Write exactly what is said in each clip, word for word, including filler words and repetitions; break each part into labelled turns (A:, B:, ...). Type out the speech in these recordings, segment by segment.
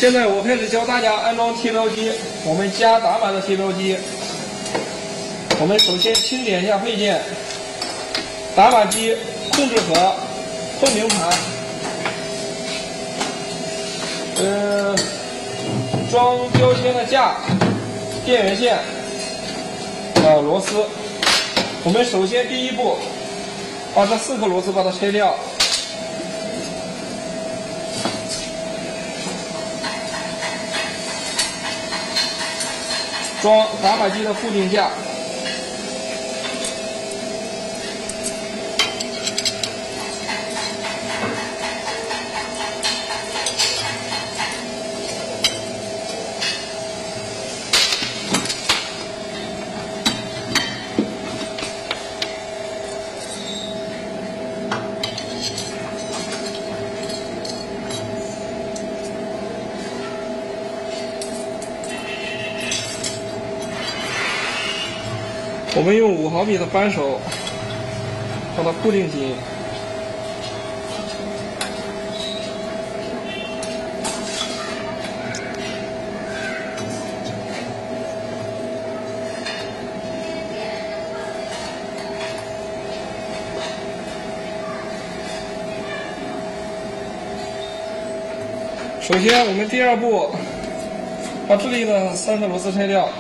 A: 现在我开始教大家安装贴标机，我们加打板的贴标机。我们首先清点一下配件：打板机、控制盒、透明盘，呃，装标签的架、电源线，呃，螺丝。我们首先第一步，把这四颗螺丝把它拆掉。 装打板机的固定架，我们用五毫米的扳手把它固定紧。首先，我们第二步把这里的三颗螺丝拆掉。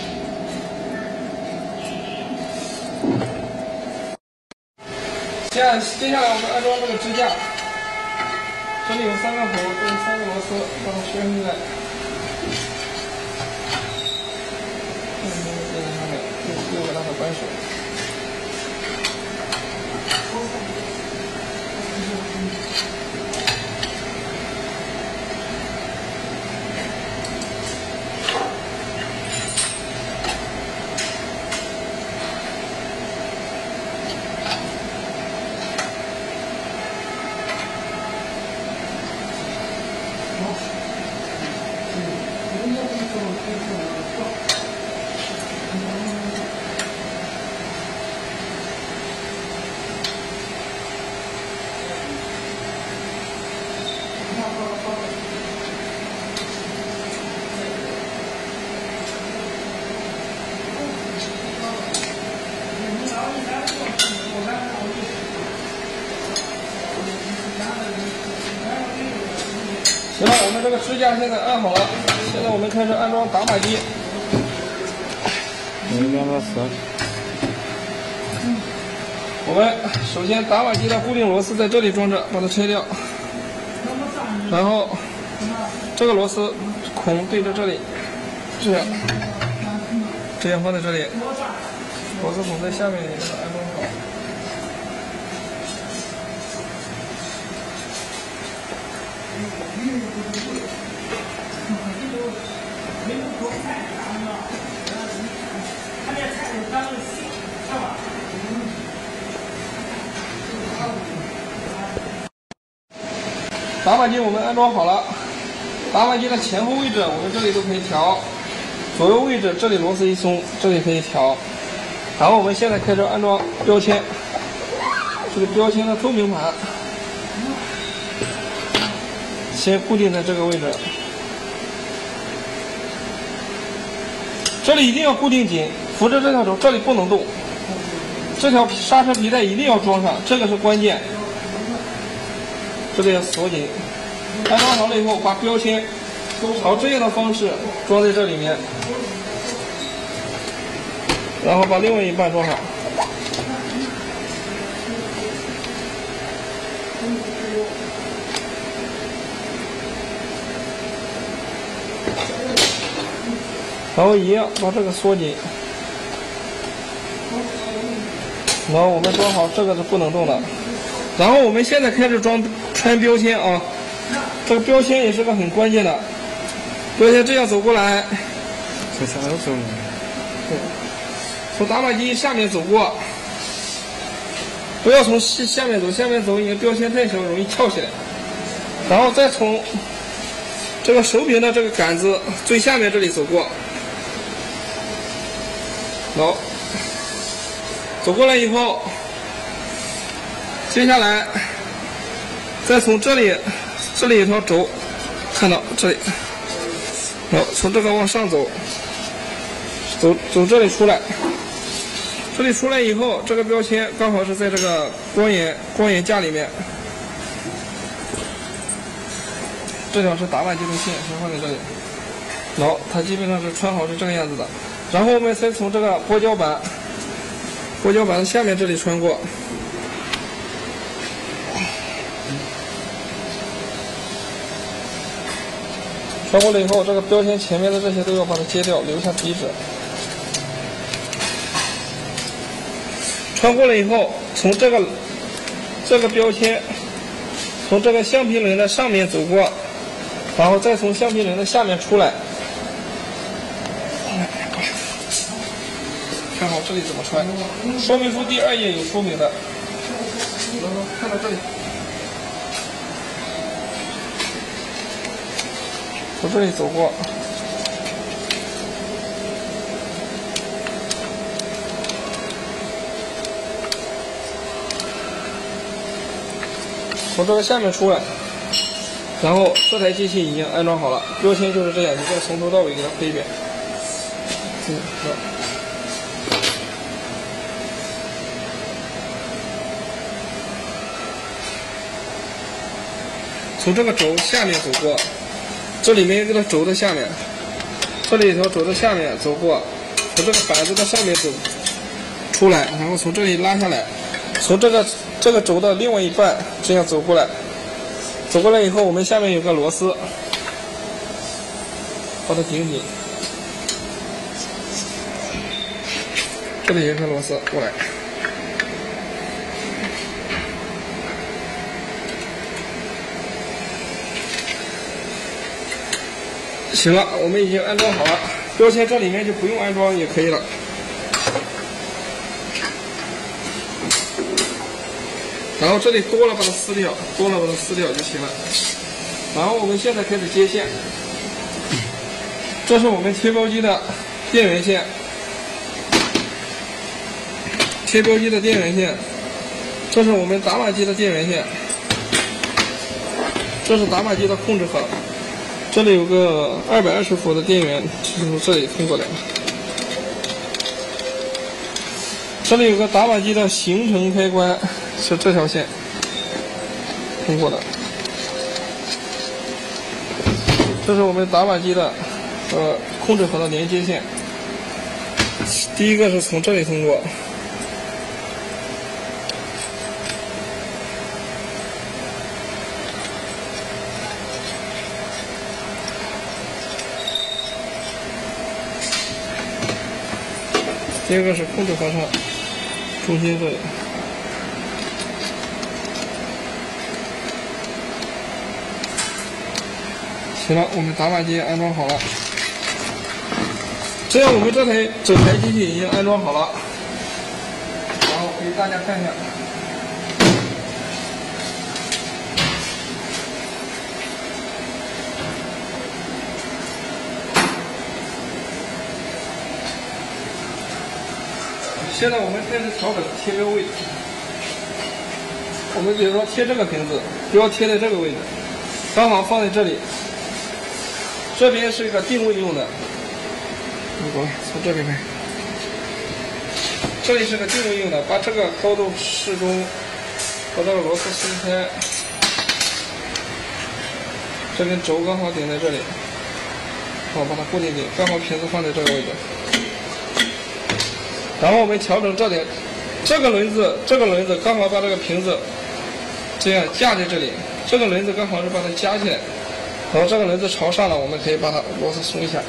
A: 接下接下来我们安装这个支架，这里有三个口，这是三个螺丝，把它旋回来。这里面接上面有六个大的扳手。行了，我们这个支架现在安好了，现在我们开始安装打板机。我们首先打板机的固定螺丝在这里装着，把它拆掉。然后这个螺丝孔对着这里，这样，这样放在这里。螺丝孔在下面，也给它安装好。 打板机我们安装好了，打板机的前后位置我们这里都可以调，左右位置这里螺丝一松，这里可以调。然后我们现在开始安装标签，这个标签的透明盘。 先固定在这个位置，这里一定要固定紧，扶着这条轴，这里不能动。这条刹车皮带一定要装上，这个是关键。这里要锁紧。安装好了以后，把标签朝这样的方式装在这里面，然后把另外一半装上。 然后一样把这个缩紧，然后我们装好，这个是不能动的。然后我们现在开始装穿标签啊，这个标签也是个很关键的。标签这样走过来，
B: 这啥都走了。
A: 对，从打板机下面走过，不要从下下面走，下面走你的标签太小，容易翘起来。然后再从这个手柄的这个杆子最下面这里走过。 好，走过来以后，接下来再从这里，这里有条轴，看到这里， 好，从这个往上走，走走这里出来，这里出来以后，这个标签刚好是在这个光眼光眼架里面。这条是打板机的线，先放在这里。好，它基本上是穿好是这个样子的。然后我们再从这个拨胶板，拨胶板的下面这里穿过。穿过了以后，这个标签前面的这些都要把它揭掉，留下底纸。穿过了以后，从这个这个标签，从这个橡皮轮的上面走过，然后再从橡皮轮的下面出来。看好这里怎么穿，说明书第二页有说明的。看到这里。从这里走过，从这个下面出来，然后这台机器已经安装好了，标签就是这样，你再从头到尾给它推一遍。嗯，好。从这个轴下面走过。这里面有个轴的下面，这里一条轴的下面走过，从这个板子的上面走出来，然后从这里拉下来，从这个这个轴的另外一半这样走过来，走过来以后，我们下面有个螺丝，把它顶紧，这里有一颗螺丝过来。行了，我们已经安装好了，标签这里面就不用安装也可以了。然后这里多了把它撕掉，多了把它撕掉就行了。然后我们现在开始接线，这是我们贴标机的电源线，贴标机的电源线，这是我们打板机的电源线，这是打板机的控制盒。这里有个二百二十伏的电源，是从这里通过来的。这里有个打板机的行程开关，是这条线通过的。这是我们打板机的呃控制盒的连接线，第一个是从这里通过。第二个是控制盒上中心这里，行了，我们打板机安装好了。这样我们这台整台机器已经安装好了，然后给大家看一下。现在我们开始调整贴标位置。我们比如说贴这个瓶子，标贴在这个位置，刚好放在这里。这边是一个定位用的，你过来，从这边来。这里是个定位用的，把这个高度适中，把这个螺丝松开。这根轴刚好顶在这里，好，把它固定紧，刚好瓶子放在这个位置。然后我们调整这点，这个轮子，这个轮子刚好把这个瓶子这样架在这里，这个轮子刚好是把它夹起来，然后这个轮子朝上了，我们可以把它螺丝松一下。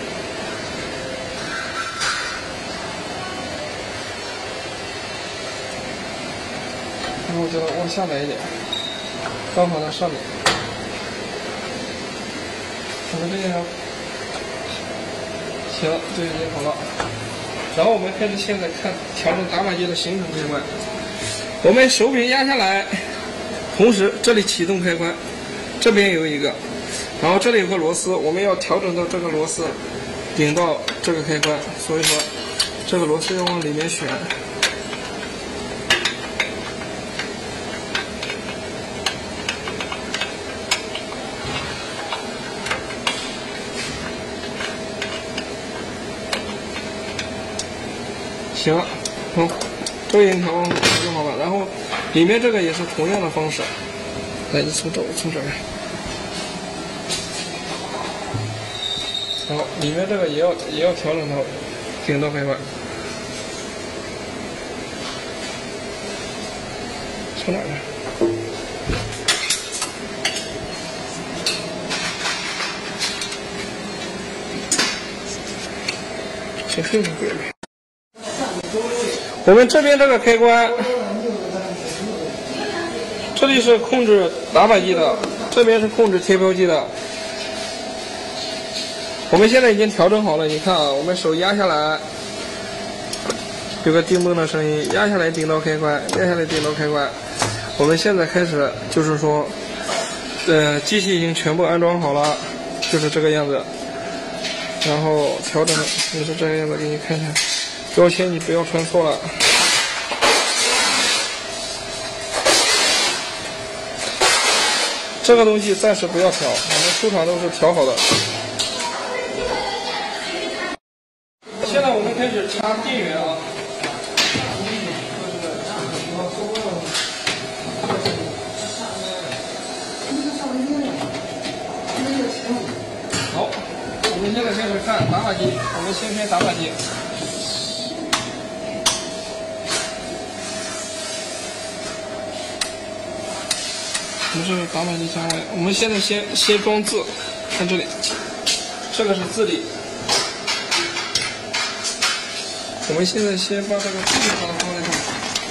A: 然后叫它往下来一点，刚好在上面。我们这样，行，这已经好了。然后我们开始现在看调整打板机的行程开关。我们手柄压下来，同时这里启动开关，这边有一个，然后这里有个螺丝，我们要调整到这个螺丝顶到这个开关，所以说这个螺丝要往里面选。 行，好，这个银条就好了。然后里面这个也是同样的方式，来，你从这，从这儿。然后里面这个也要也要调整到顶到开关。从哪儿呢？这很贵。我们这边这个开关，这里是控制打板机的，这边是控制贴标机的。我们现在已经调整好了，你看啊，我们手压下来，有个叮咚的声音，压下来顶到开关，压下来顶到开关。我们现在开始就是说，呃，机器已经全部安装好了，就是这个样子。然后调整也是这个样子，给你看看，标签你不要穿错了。这个东西暂时不要调，我们出厂都是调好的。现在我们开始插电源啊。好，我们现在开始看打板机，我们先开打板机。我们是打板机价位，我们现在先先装字，看这里，这个是字体。我们现在先把这个字体把它放在这儿。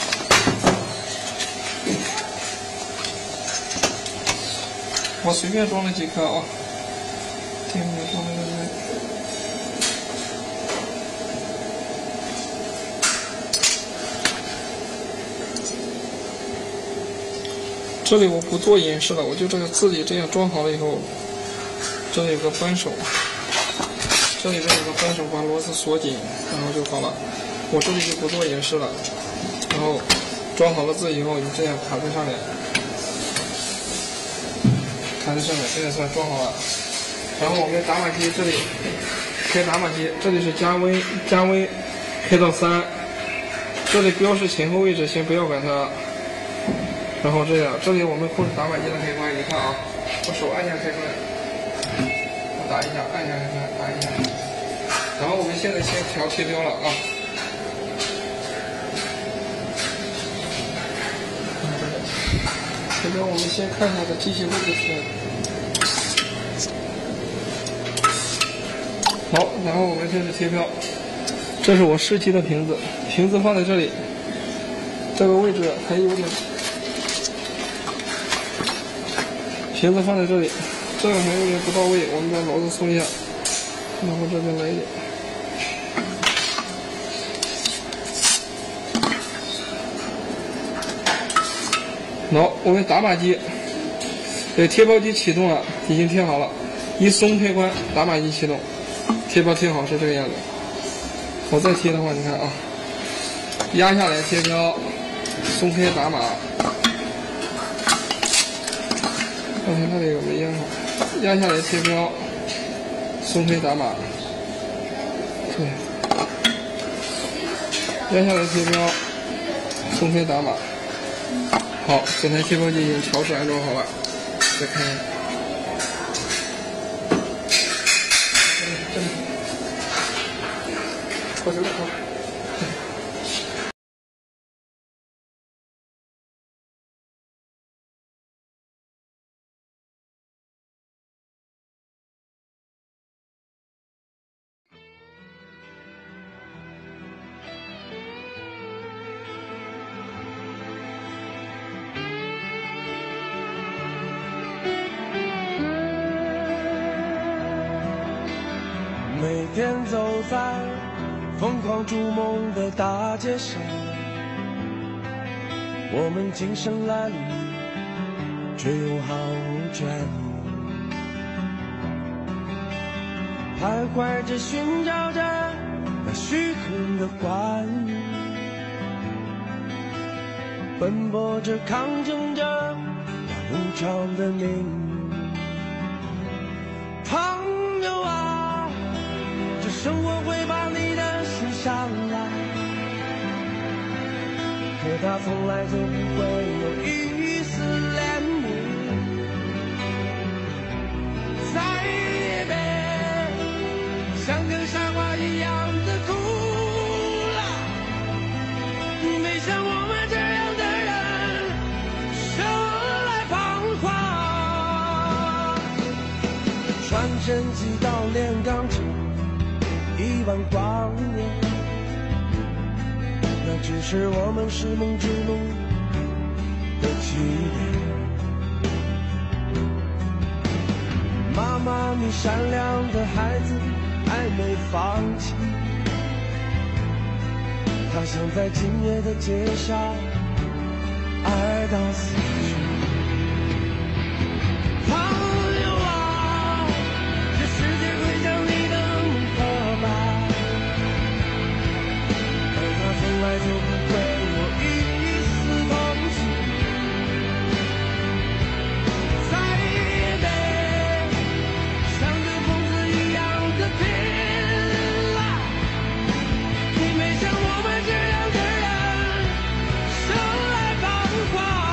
A: 我随便装了几颗啊，电源装在这里。这里我不做演示了，我就这个字体这样装好了以后，这里有个扳手，这里边有个扳手，把螺丝锁紧，然后就好了。我这里就不做演示了。然后装好了字以后，你这样卡在上面，卡在上面，这样算装好了。然后我们打板机这里开打板机，这里是加温，加温开到三，这里标示前后位置先不要管它。然后这样，这里我们控制打板机的开关，你看啊，我手按下开关，我打一下，按下开关，打一下。然后我们现在先调贴标了啊。贴标我们先看一下这机器位置出来。好，然后我们开始贴标。这是我试机的瓶子，瓶子放在这里，这个位置还有点。瓶子放在这里，这个还有点不到位，我们把螺丝松一下，然后这边来一点。好，我们打板机，对，贴标机启动了，已经贴好了，一松开关，打板机启动，贴标贴好是这个样子。我再贴的话，你看啊，压下来贴标，松开打码。刚才那里有没压好？压下来贴标，松开打码，对，压下来贴标，松开打码。好，整台贴标机已经调试安装好了，再看一下。这里，过去了，好。
C: 每天走在疯狂逐梦的大街上，我们精神褴褛，却又毫无倦意，徘徊着寻找着那虚空的关于，奔波着抗争着那无常的命运。朋友啊，这生活会把你的心伤来， 而他从来就不会有一丝怜悯。再也别像个傻瓜一样的哭了，没像我们这样的人生来彷徨。传真机到炼钢厂，一万光年，那只是我们是梦之路的起点。妈妈，你善良的孩子还没放弃，他想在今夜的街上爱到死去。朋友啊，这世界会将你的梦破败，而他从来就不会有一丝同情。再也别像个疯子一样的拼了，你没像我们这样的人生来彷徨。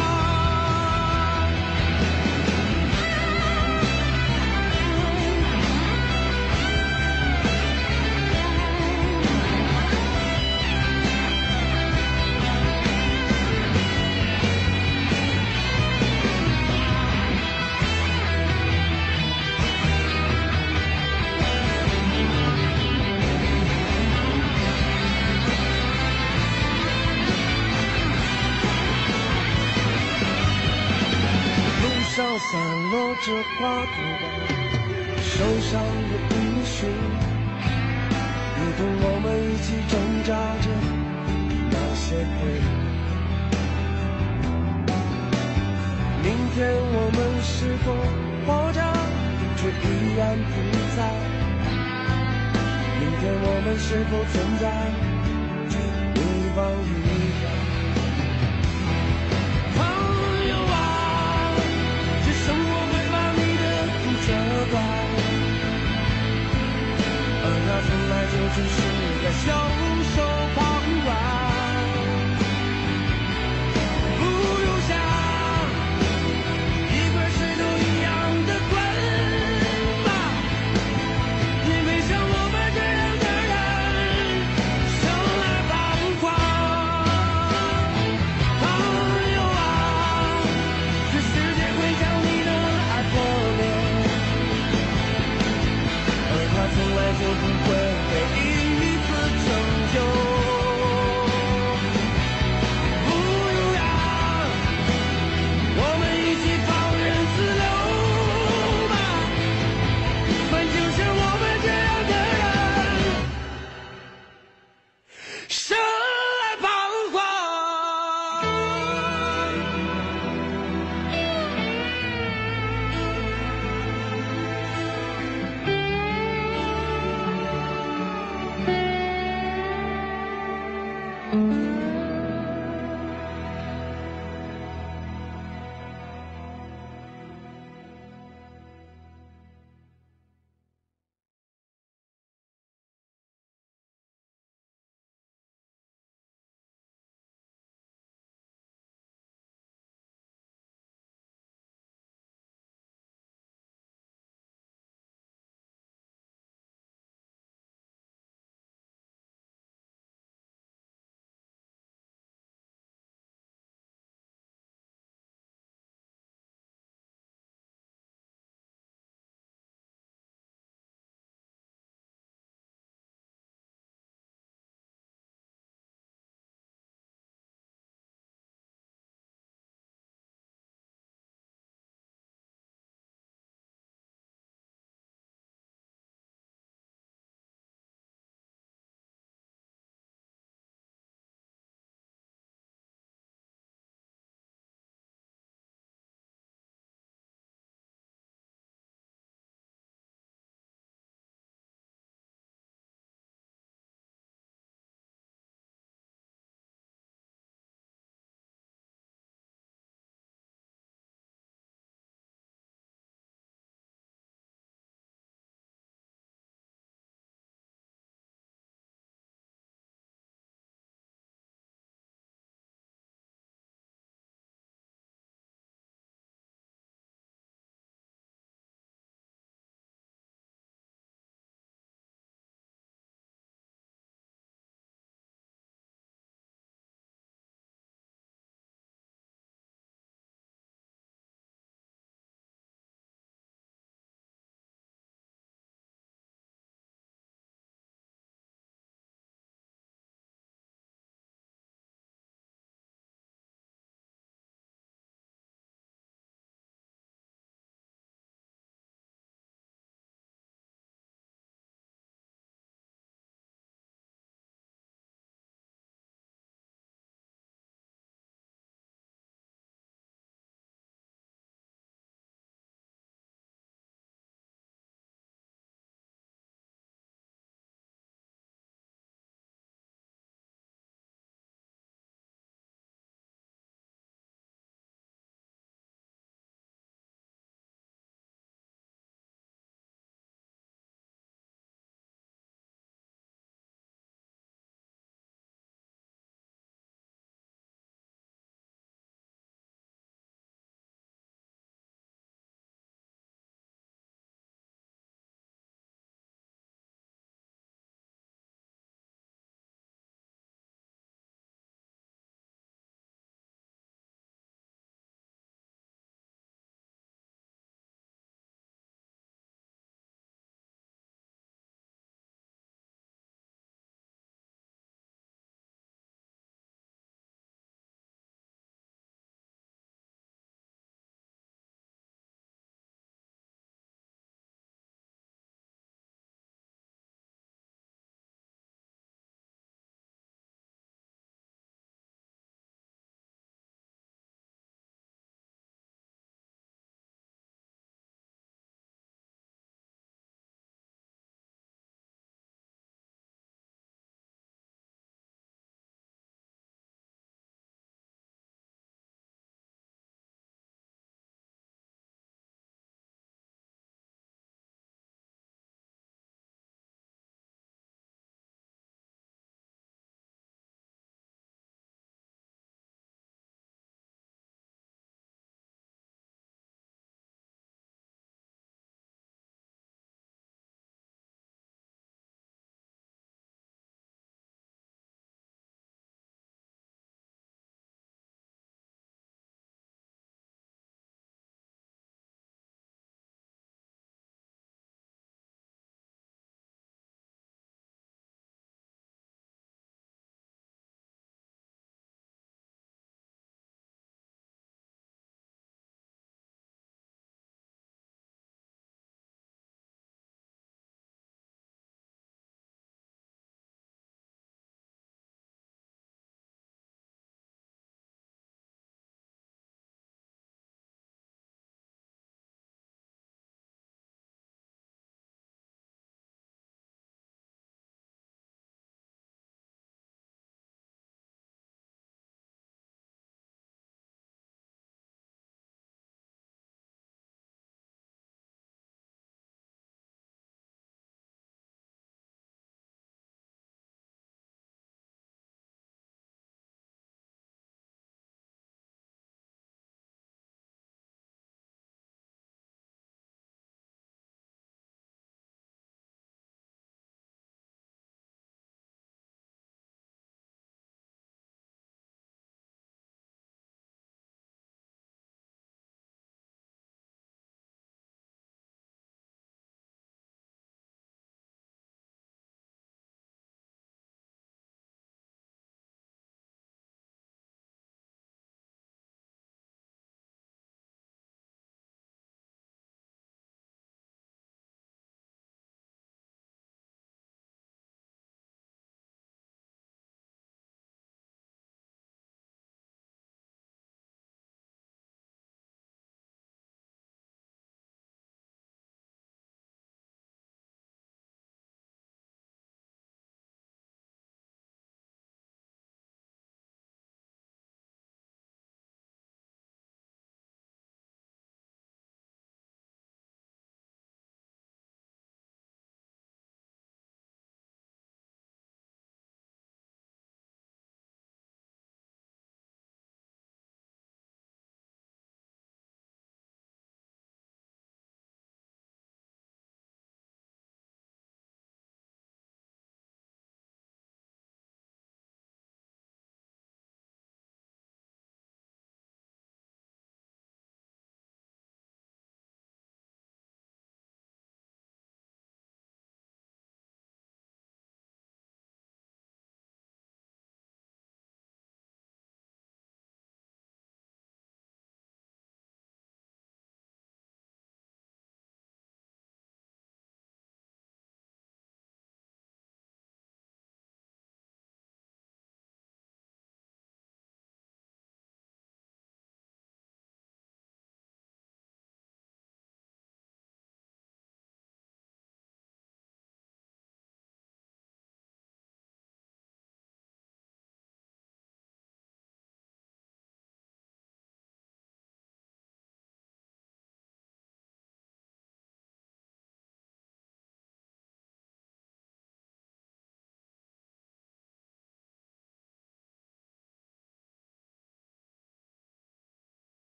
C: 路上散落着花朵般受伤的音讯，如同我们一起挣扎着那些回忆。明天我们是否活着，却依然不在？明天我们是否存在，却遗忘依然？朋友啊，这生活会把你的苦责怪，而他从来就只是在笑。